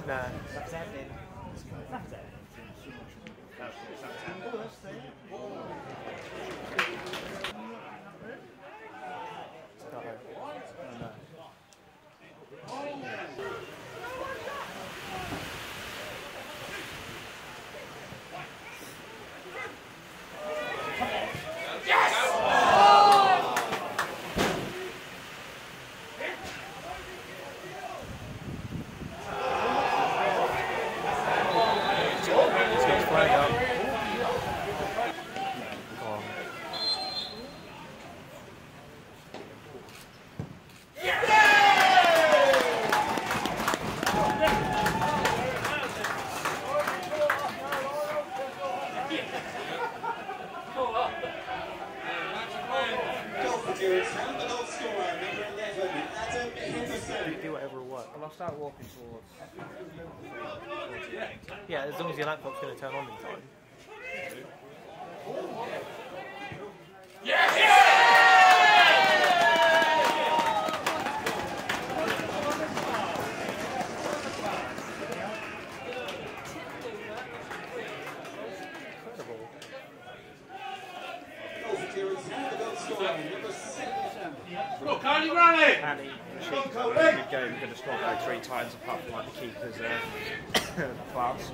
Nah. Do whatever will work. Well, I'll start walking towards. Yeah, as long as your lamp clock's going to turn on in time. Annie, she's a good game, going to score like 3 times apart from like the keeper's class.